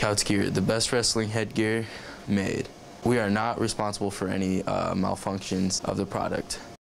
Couts gear, the best wrestling headgear made. We are not responsible for any malfunctions of the product.